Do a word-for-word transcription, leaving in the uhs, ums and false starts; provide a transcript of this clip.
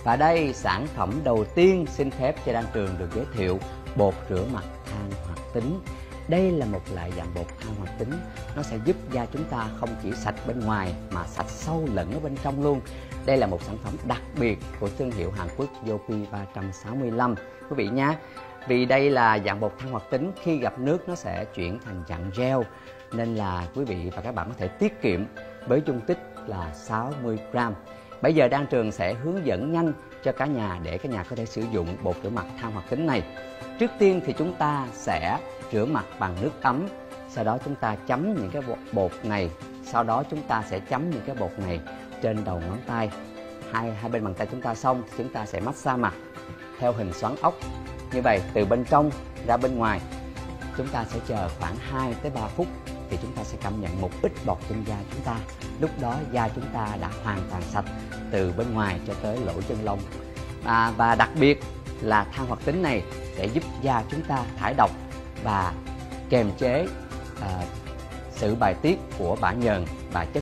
Và đây, sản phẩm đầu tiên xin phép cho Đan Trường được giới thiệu, bột rửa mặt than hoạt tính. Đây là một loại dạng bột than hoạt tính, nó sẽ giúp da chúng ta không chỉ sạch bên ngoài mà sạch sâu lẫn ở bên trong luôn. Đây là một sản phẩm đặc biệt của thương hiệu Hàn Quốc Yopi ba sáu lăm quý vị nhé. Vì đây là dạng bột than hoạt tính, khi gặp nước nó sẽ chuyển thành dạng gel, nên là quý vị và các bạn có thể tiết kiệm với dung tích là sáu mươi gram. Bây giờ Đan Trường sẽ hướng dẫn nhanh cho cả nhà để cả nhà có thể sử dụng bột rửa mặt than hoạt tính này. Trước tiên thì chúng ta sẽ rửa mặt bằng nước ấm, sau đó chúng ta chấm những cái bột này, sau đó chúng ta sẽ chấm những cái bột này trên đầu ngón tay. Hai, hai bên bàn tay chúng ta xong, chúng ta sẽ massage mặt theo hình xoắn ốc. Như vậy, từ bên trong ra bên ngoài, chúng ta sẽ chờ khoảng hai tới ba phút thì chúng ta sẽ cảm nhận một ít bọt trên da chúng ta. Lúc đó da chúng ta đã hoàn toàn sạch từ bên ngoài cho tới lỗ chân lông. À, và đặc biệt là than hoạt tính này sẽ giúp da chúng ta thải độc và kiềm chế à, sự bài tiết của bã nhờn và chất